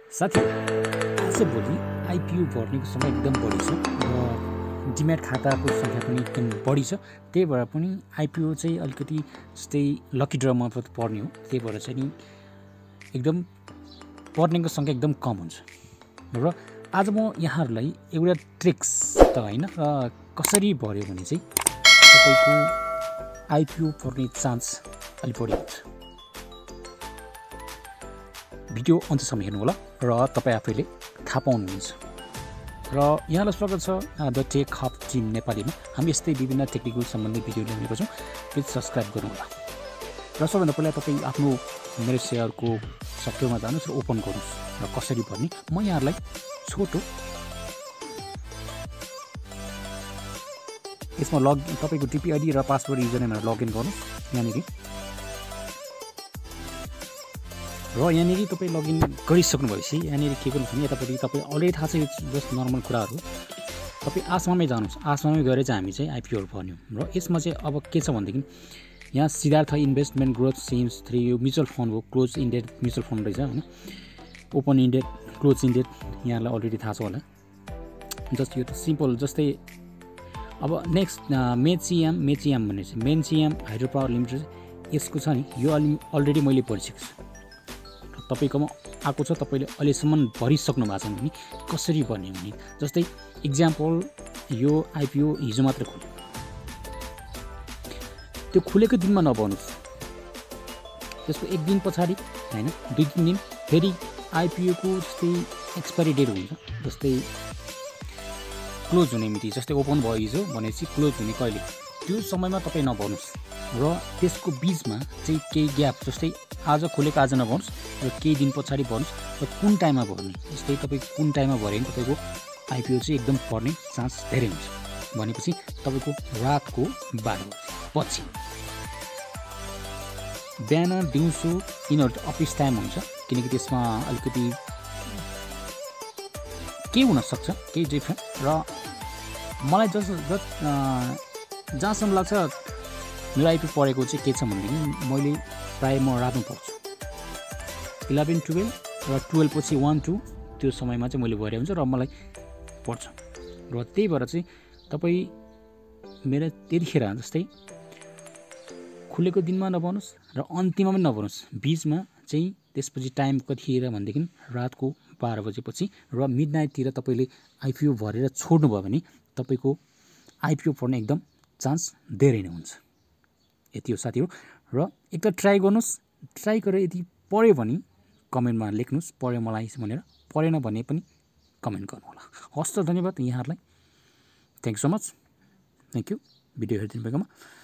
साथी आजभोलि आइपिओ भर्नेको समय एकदम बढी छ र डिम्याट खाताको सङ्ख्या पनि एकदम बढी छ। त्यही भएर पनि आइपिओ चाहिँ अलिकति जस्तै लकी ड्र मार्फत पर्ने हो। त्यही भएर चाहिँ नि एकदम पर्नेको सङ्ख्या एकदम कम हुन्छ। र आज म यहाँहरूलाई एउटा ट्रिक्स त होइन र कसरी भर्यो भने चाहिँ तपाईँको आइपिओ पर्ने चान्स अलि बढी हुन्छ। भिडियो अन्त्यसम्म हेर्नु होला र तपाईँ आफैले थाहा पाउनुहुन्छ। र यहाँलाई स्वागत छ द टेक हब टिम नेपालीमा। हामी यस्तै विभिन्न टेक्निकल सम्बन्धी भिडियो ल्याउने गर्छौँ। प्लिज सब्सक्राइब गर्नु होला। र सबभन्दा पहिला तपाईँ आफ्नो मेरो सेयरको सफ्टवेयरमा जानुहोस् र ओपन गर्नुहोस् र कसरी भर्ने म यहाँहरूलाई छोटो यसमा तपाईँको टिपी आइडी र पासवर्ड युजरनेममा लगइन गर्नुहोस् यहाँनिर। र यहाँनिर तपाईँ लगइन गरिसक्नु भएपछि यहाँनिर के गर्नु भने यतापट्टि तपाईँ अलरेडी थाहा छ यो जस्ट नर्मल कुराहरू। तपाईँ आसमामै जानुहोस्। आसमामै गएर चाहिँ हामी चाहिँ आइपिओहरू भर्यौँ। र यसमा चाहिँ अब के छ भनेदेखि यहाँ सिद्धार्थ इन्भेस्टमेन्ट ग्रोथ सेम्स 3 यो म्युचुअल फन्ड हो। क्लोज इन्डेड म्युचुअल फन्ड रहेछ होइन। ओपन इन्डेड क्लोज इन्डेड यहाँलाई अलरेडी थाहा छ होला। जस्ट यो त सिम्पल जस्तै अब नेक्स्ट मेचिएम भन्ने चाहिँ मेचिएम हाइड्रो पावर लिमिटेड यसको छ नि यो अलरेडी मैले पढिसकेको छु। तपाईँकोमा आएको छ तपाईँले अहिलेसम्म भरिसक्नु भएको छ भने कसरी भर्ने भने जस्तै इक्जाम्पल यो आइपिओ हिजो मात्र खुल्यो। त्यो खुलेको दिनमा नभर्नुहोस्। त्यसको एक दिन पछाडि होइन 2-3 दिन फेरि आइपिओको जस्तै एक्सपायरी डेट हुन्छ। जस्तै क्लोज हुने मिति जस्तै ओपन भयो हिजो भनेपछि क्लोज हुने कहिले त्यो समयमा तपाईँ नभर्नुहोस्। र त्यसको बिचमा चाहिँ केही ग्याप जस्तै आज खुलेको आज नभर्नुहोस् र केही दिन पछाडि भर्नुहोस् र कुन टाइममा भर्ने जस्तै तपाईँ कुन टाइममा भर्यो भने तपाईँको आइपिओ चाहिँ एकदम पर्ने चान्स धेरै हुन्छ। भनेपछि तपाईँको रातको 12 बजेपछि बिहान दिउँसो यिनीहरू अफिस टाइम हुन्छ किनकि त्यसमा अलिकति के हुनसक्छ केही डिफ्रेन्ट। र मलाई जहाँसम्म लाग्छ मेरो आइपी पढेको चाहिँ के छ भनेदेखि मैले प्रायः म रातमा पढ्छु 11-12 र 12 पछि 1-2 त्यो समयमा चाहिँ मैले भरे हुन्छ र मलाई पढ्छ। र त्यही भएर चाहिँ तपाईँ मेरो त्यतिखेर जस्तै खुलेको दिनमा नभर्नुहोस् र अन्तिममा पनि नभर्नुहोस्। बिचमा चाहिँ त्यसपछि टाइम कतिखेर भनेदेखि रातको 12 बजेपछि र मिडनाइटतिर तपाईँले आइपिओ भरेर छोड्नुभयो भने तपाईँको आइपिओ पर्ने एकदम चान्स धेरै नै हुन्छ। यति हो साथीहरू। र एकताल ट्राई गर्नुहोस्। ट्राई गरेर यदि पढ्यो भने कमेन्टमा लेख्नुहोस् पढ्यो मलाई भनेर। पढेन भने पनि कमेन्ट गर्नुहोला। हस् त धन्यवाद यहाँहरूलाई। Thank you so much. Thank you video हेरिदिनु भएकोमा।